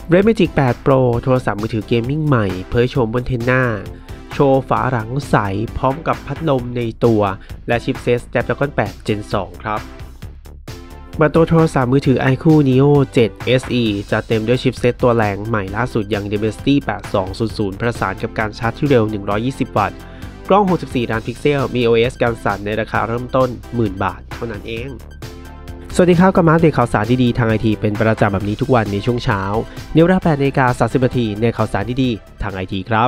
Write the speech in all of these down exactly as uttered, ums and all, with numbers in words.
Red Magic แปด Pro โทรศัพท์มือถือเกมมิ่งใหม่เผยโฉมบนเทนน่าโชว์ฝาหลังใสพร้อมกับพัดลมในตัวและชิปเซ็ต Snapdragon แปด เจน สอง ครับเปิดตัวโทรศัพท์มือถือ ไอ คิว Neo เจ็ด เอส อี จะเต็มด้วยชิปเซ็ตตัวแรงใหม่ล่าสุดอย่าง Dimensity แปดสองศูนย์ศูนย์ ประสานกับการชาร์จที่เร็วหนึ่งร้อยยี่สิบวัตต์กล้องหกสิบสี่ล้านพิกเซลมี โอ เอส กันสั่นในราคาเริ่มต้น หนึ่งหมื่น บาทเท่านั้นเองสวัสดีครับกับมาอัปเดตข่าวสารดีๆทางไอทีเป็นประจำแบบนี้ทุกวันในช่วงเช้าในเวลา แปดนาฬิกาสามสิบนาทีในข่าวสารดีๆทางไอทีครับ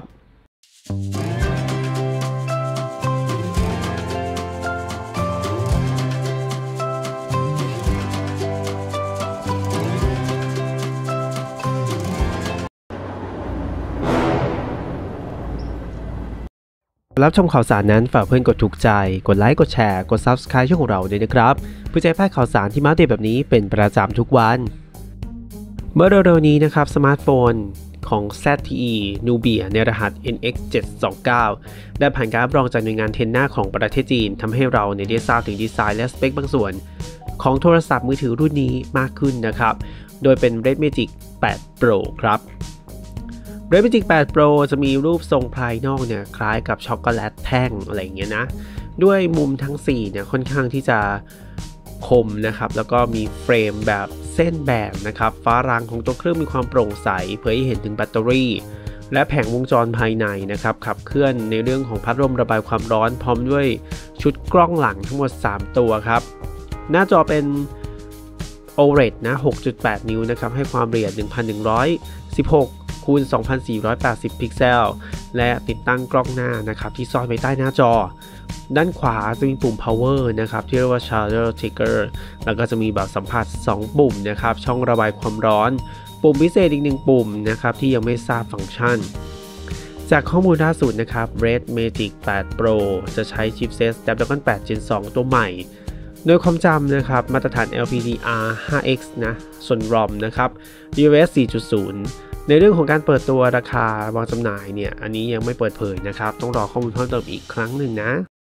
รับชมข่าวสารนั้นฝากเพื่อนกดถูกใจกดไลค์กดแชร์กด ซับสไครบ์ ช่องของเราด้วยนะครับเพื่อจะพลาดข่าวสารที่มาอัปเดตแบบนี้เป็นประจำทุกวันเมื่อเร็วๆนี้นะครับสมาร์ทโฟนของ แซด ที อี Nubia ในรหัส เอ็น เอ็กซ์ เจ็ดสองเก้า ได้ผ่านการรับรองจากหน่วยงานเทนน่าของประเทศจีนทำให้เราในได้ทราบถึงดีไซน์และสเปคบางส่วนของโทรศัพท์มือถือรุ่นนี้มากขึ้นนะครับโดยเป็น Red Magic แปด Pro ครับRed Magic แปด Pro จะมีรูปทรงภายนอกเนี่ยคล้ายกับช็อกโกแลตแท่งอะไรอย่างเงี้ยนะด้วยมุมทั้งสี่เนี่ยค่อนข้างที่จะคมนะครับแล้วก็มีเฟรมแบบเส้นแบนนะครับฝารังของตัวเครื่องมีความโปร่งใสเผยให้เห็นถึงแบตเตอรี่และแผงวงจรภายในนะครับขับเคลื่อนในเรื่องของพัดลมระบายความร้อนพร้อมด้วยชุดกล้องหลังทั้งหมดสามตัวครับหน้าจอเป็น โอ แอล อี ดี นะ หกจุดแปด นิ้วนะครับให้ความละเอียด หนึ่งพันหนึ่งร้อยสิบหกคูณ สองพันสี่ร้อยแปดสิบ พิกเซลและติดตั้งกล้องหน้านะครับที่ซ่อนไว้ใต้หน้าจอด้านขวาจะมีปุ่ม power นะครับที่เรียกว่า charger trigger แล้วก็จะมีแบบสัมผัสสองปุ่มนะครับช่องระบายความร้อนปุ่มพิเศษอีกหนึ่งปุ่มนะครับที่ยังไม่ทราบฟังก์ชันจากข้อมูลล่าสุดนะครับ Red Magic แปด Pro จะใช้ชิปเซ็ต Snapdragon แปด เจน สอง ตัวใหม่โดยความจำนะครับมาตรฐาน แอล พี ดี อาร์ ไฟว์ เอ็กซ์ นะส่วน รอม นะครับ ยู เอฟ เอส สี่จุดศูนย์ ในเรื่องของการเปิดตัวราคาวางจำหน่ายเนี่ยอันนี้ยังไม่เปิดเผยนะครับต้องรอข้อมูลเพิ่มเติมอีกครั้งหนึ่งนะ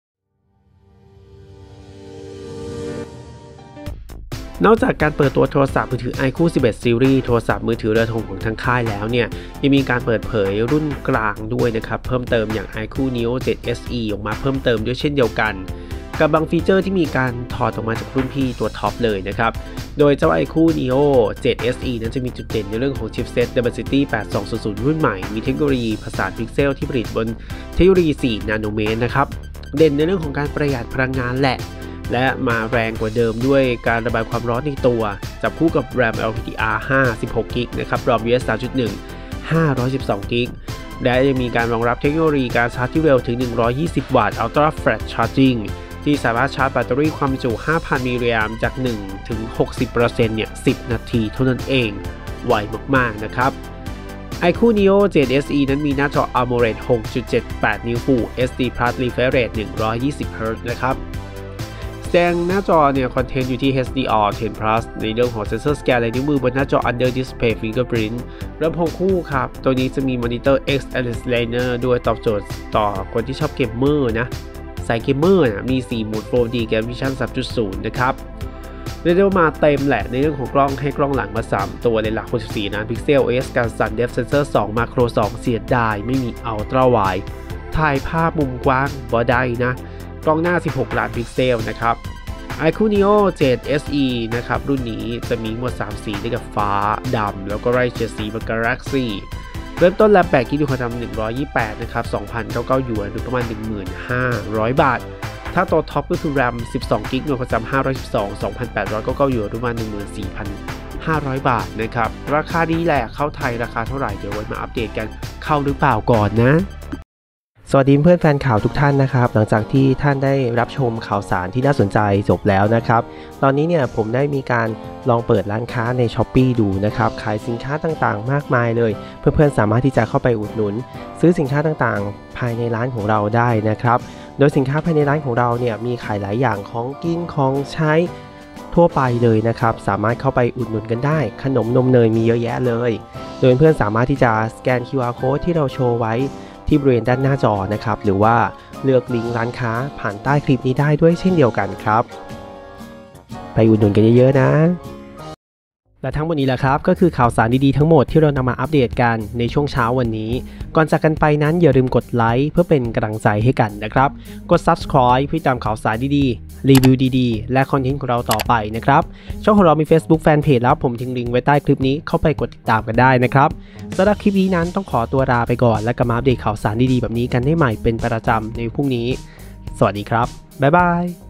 นอกจากการเปิดตัวโทรศัพท์มือถือ ไอ คิว สิบเอ็ด Series โทรศัพท์มือถือเรือธงของทางค่ายแล้วเนี่ยยังมีการเปิดเผยรุ่นกลางด้วยนะครับเพิ่มเติมอย่าง ไอ คิว Neo เจ็ด เอส อี ออกมาเพิ่มเติมด้วยเช่นเดียวกันกับบางฟีเจอร์ที่มีการถอดออกมาจากรุ่นพี่ตัวท็อปเลยนะครับโดยเจ้า ไอ คิว Neo เจ็ด เอส อี นั้นจะมีจุดเด่นในเรื่องของชิปเซ็ต Dimensity แปดสองศูนย์ศูนย์ รุ่นใหม่มีเทคโนโลยีผสานพิกเซลที่ผลิตบนเทคโนโลยีสี่นาโนเมตรนะครับเด่นในเรื่องของการประหยัดพลังงานแหละและมาแรงกว่าเดิมด้วยการระบายความร้อนในตัวจับคู่กับ แรม แอล พี ดี อาร์ ห้า สิบหก กิกะนะครับรอม ยู เอฟ เอส สามจุดหนึ่ง ห้าร้อยสิบสอง กิกะและยังมีการรองรับเทคโนโลยีการชาร์จที่เร็วถึงหนึ่งร้อยยี่สิบวัตต์ Ultra Fast Chargingที่สามารถชาร์จแบตเตอรี่ความจุ ห้าพัน มิลลิแอมป์จาก หนึ่งถึงหกสิบเปอร์เซ็นต์ เนี่ย สิบ นาทีเท่านั้นเองไวมากๆนะครับ ไอ คิว Neo เจ็ด เอส อี นั้นมีหน้าจอ AMOLED หกจุดเจ็ดแปด นิ้ว Full เอส ดี Plus Refresh Rate หนึ่งร้อยยี่สิบ เฮิร์ตซ์ นะครับแสดงหน้าจอเนี่ยคอนเทนต์อยู่ที่ เอช ดี อาร์ เท็น Plus ในเรื่องของเซนเซอร์สแกนลายนิ้วมือบนหน้าจอ Under Display Fingerprint ลำโพงคู่ครับตัวนี้จะมีมอนิเตอร์ X Aligner ด้วยตอบโจทย์ต่อคนที่ชอบเกมเมอร์นะสายเกมเมอร์นะมีสี่โหมด โฟร์ ดี Game Vision สามจุดศูนย์ นะครับเรียกได้ว่ามาเต็มแหละในเรื่องของกล้องให้กล้องหลังมาสามตัวเลนส์หลักหกสิบสี่ล้านพิกเซล โอ เอส การสั่น Depth Sensor สอง Macro สอง เสียดายไม่มี Ultra Wide ถ่ายภาพมุมกว้างบ่ได้นะกล้องหน้าสิบหกล้านพิกเซลนะครับ ไอ คิว Neo เจ็ด เอส อี นะครับรุ่นนี้จะมีหมวดสามสีได้กับฟ้าดำแล้วก็ไล่เฉดสีแบบ Galaxyเริ่มต้นแรมแปดกิกะความจำหนึ่งร้อยยี่สิบแปดนะครับ สองพันเก้าสิบเก้า หยวนหรือประมาณ หนึ่งพันห้าร้อย บาทถ้าตัวท็อปก็คือ แรม สิบสองกิกะความจำห้าร้อยสิบสอง สองพันแปดร้อยเก้าสิบเก้า หยวนหรือประมาณ หนึ่งหมื่นสี่พันห้าร้อย บาทนะครับราคาดีแหละเข้าไทยราคาเท่าไหร่เดี๋ยวไว้มาอัปเดตกันเข้าหรือเปล่าก่อนนะสวัสดีเพื่อนแฟนข่าวทุกท่านนะครับหลังจากที่ท่านได้รับชมข่าวสารที่น่าสนใจจบแล้วนะครับตอนนี้เนี่ยผมได้มีการลองเปิดร้านค้าใน ช้อปปี้ ดูนะครับขายสินค้าต่างๆมากมายเลยเพื่อนๆสามารถที่จะเข้าไปอุดหนุนซื้อสินค้าต่างๆภายในร้านของเราได้นะครับโดยสินค้าภายในร้านของเราเนี่ยมีขายหลายอย่างของกินของใช้ทั่วไปเลยนะครับสามารถเข้าไปอุดหนุนกันได้ขนมนมเนยมีเยอะแยะเลยโดยเพื่อนๆสามารถที่จะสแกน คิว อาร์ Code ที่เราโชว์ไว้ที่บริเวณด้านหน้าจอนะครับหรือว่าเลือกลิงก์ร้านค้าผ่านใต้คลิปนี้ได้ด้วยเช่นเดียวกันครับไปอุดหนุนกันเยอะๆนะและทั้งหมดนี้แหละครับก็คือข่าวสารดีๆทั้งหมดที่เรานำมาอัปเดตกันในช่วงเช้าวันนี้ก่อนจากกันไปนั้นอย่าลืมกดไลค์เพื่อเป็นกำลังใจให้กันนะครับกด ซับสไครบ์ เพื่อติดตามข่าวสารดีๆรีวิวดีๆและคอนเทนต์ของเราต่อไปนะครับช่องของเรามี Facebook Fanpage แล้วผมทิ้งลิงก์ไว้ใต้คลิปนี้เข้าไปกดติดตามกันได้นะครับสำหรับคลิปนี้นั้นต้องขอตัวลาไปก่อนและกลับมาอัปเดตข่าวสารดีๆแบบนี้กันได้ใหม่เป็นประจำในพรุ่งนี้สวัสดีครับบ๊ายบาย